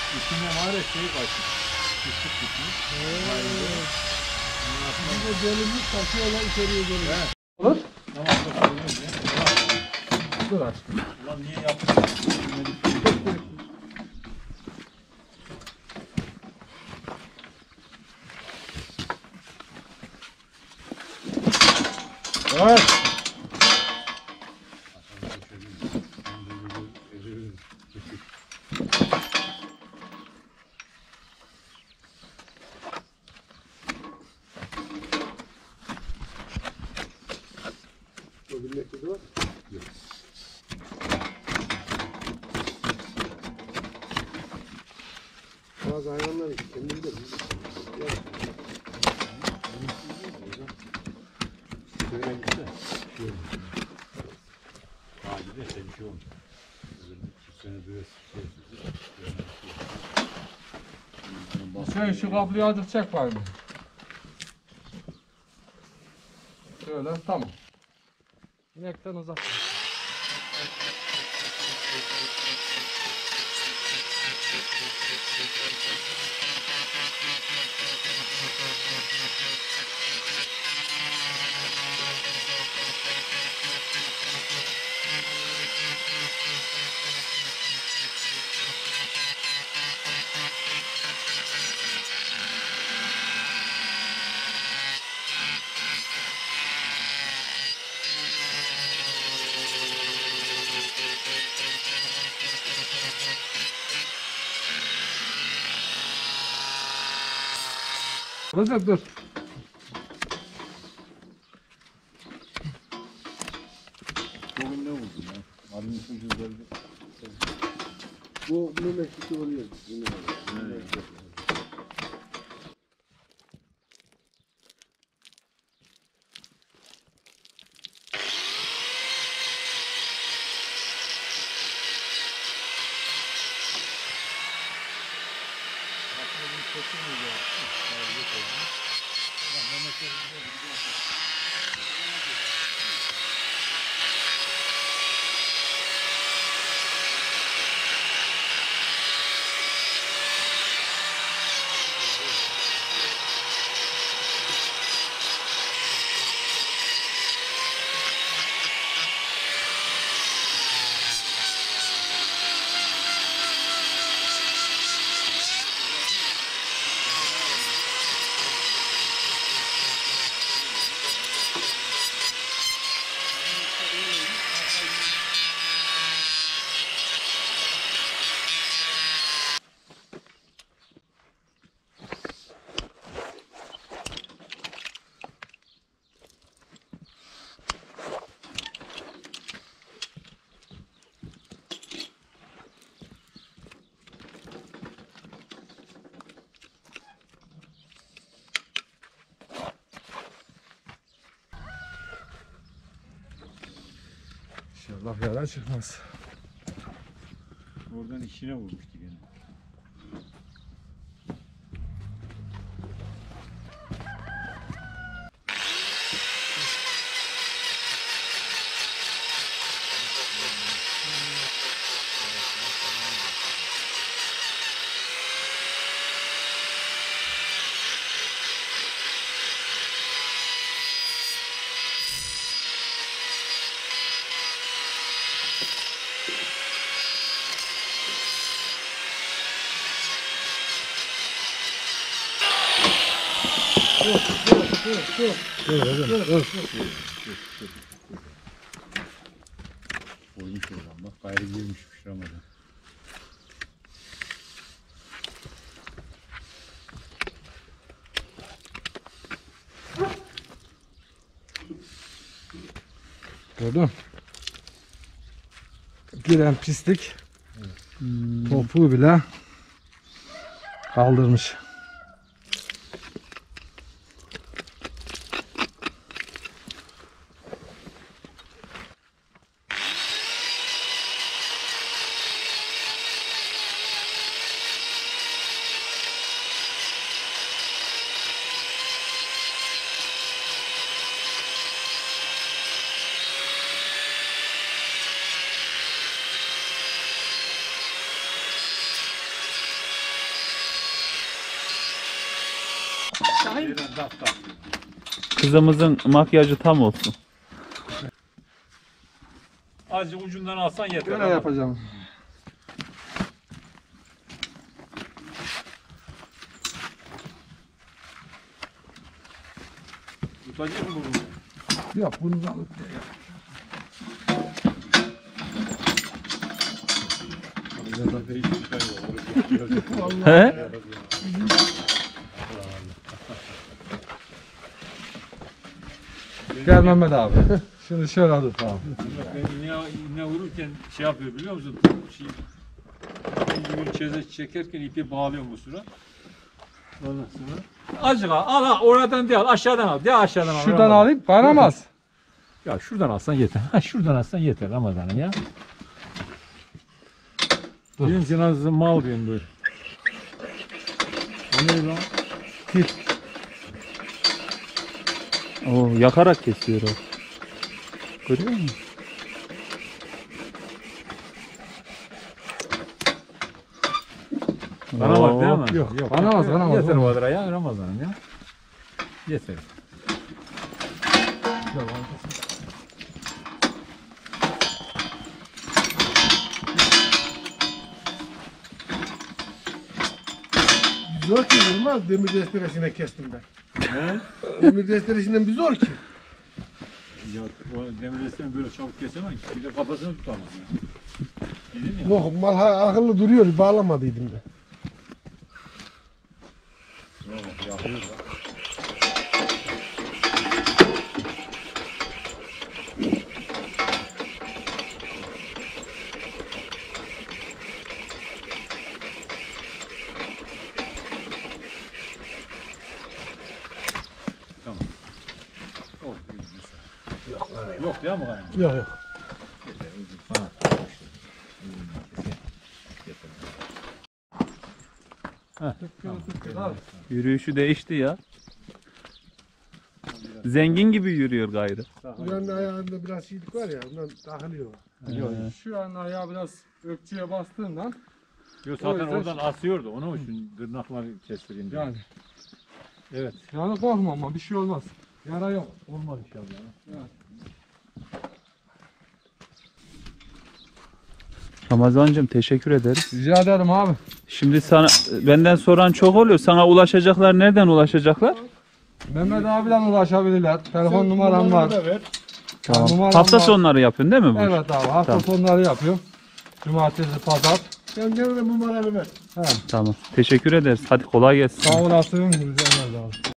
İçine var ya şey kaçmış. Küçük gitmiş. Şimdi bölümü takıyorlar içeriye geliyor. Olur. Tamam bakalım. Dur aşkım. Ulan niye yaptın? Evet. Bazı hayvanlar kendini de Şöyle gitse. Şey olmuş. Hadi de bir şey olmuş. Şu sene böyle Şey şu kapıyı azıcık çek var mı? Şöyle tamam. İnekten uzak. Kızım dur. Bugün ne vurdun ya? Abinin çocukları. bu memleketi oluyor. İnşallah yara çıkmaz. Oradan içine vurmuştu gene. Vurmuş oradan bak. Gayrı girmişmiş Ramazan. Gördün mü? Giren pislik topuğu bile kaldırmış. Aynen daftar. Kızımızın makyajı tam olsun. Azıcık ucundan alsan yeter. Böyle yapacağım. Tutacak mı bunu? Yok bunu da alıp. He? Gel Mehmet abi. Şimdi şöyle alıp tamam. İğne vururken şey yapıyor biliyor musun? Şey, bir çeze çekerken ipi bağlıyorum bu sıra. Ondan sonra. Azıcık al oradan değil aşağıdan al. De aşağıdan al. Şuradan alayım kaynamaz. Ya şuradan alsan yeter. Ha şuradan alsan yeter Ramazan'ım ya. Benim cenazesi mal benim böyle. O ne lan? Oo, yakarak kesiyor o. Görüyor musun? Kanamaz değil mi? Yok, kanamaz, kanamaz. Yeter o kadar ya Ramazan'ım ya. Yeter. Zor ki Yılmaz demir desteresine kestim ben. Demir desteresinden bir zor ki. Ya o demir desteni böyle çabuk kesemem ki. Bir de kafasını tutamam ya. Dedim ya. Yok mal akıllı duruyor bağlamadıydım ben. Yapıyor da. Tamam. Oh, yok değil mi galiba? Yok yok. Yürüyüşü değişti ya. Zengin gibi yürüyor gayrı. Buranın ayağında biraz şeylik var ya ondan takılıyor. Yok, şu an ayağı biraz ökçüye bastığından Yok O zaten yüzden- oradan asıyordu. Onun için tırnakları kestireyim diye. yani. Evet. Yani korkma ama bir şey olmaz. Yara yok. Olmaz inşallah. Ramazancığım teşekkür ederiz. Rica ederim abi. Şimdi sana benden soran çok oluyor. Sana ulaşacaklar. Nereden ulaşacaklar? Mehmet abiden ulaşabilirler. Telefon numaram var. Da ver. Tamam. Numaram Hafta var. sonları yapıyorsun değil mi bu? Evet abi hafta Tamam. sonları yapıyorum. Cumartesi, pazar. Sen gene de numaranı ver. He. Tamam. Teşekkür ederiz. Hadi kolay gelsin. Sağ olasın. Rica ederim abi.